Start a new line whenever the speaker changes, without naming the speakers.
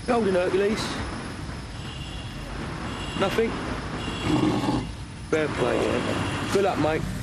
Golden Hercules. Nothing? Fair play, yeah. Good luck, mate.